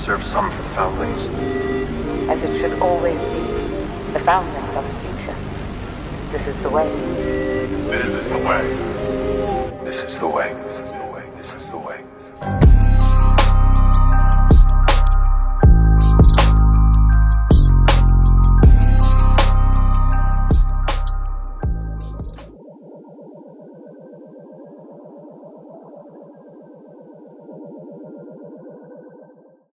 reserve some for the foundlings. As it should always be. The foundlings are the future. This is the way. This is the way.